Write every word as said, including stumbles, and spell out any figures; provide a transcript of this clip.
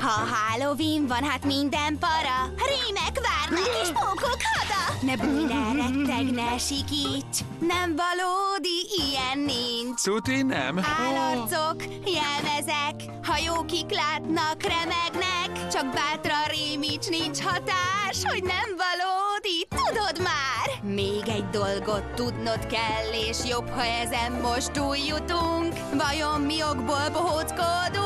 Ha Halloween van, hát minden para. Rémek várnak és pókok hada. Ne bújj le, retteg, ne sikíts. Nem valódi, ilyen nincs. Tuti nem? Állarcok, jelmezek, hajókik látnak, remegnek. Csak bátran rémíts, nincs hatás, hogy nem valódi, tudod már. Még egy dolgot tudnod kell, és jobb, ha ezen most túljutunk. Vajon mi okból bohóckodunk?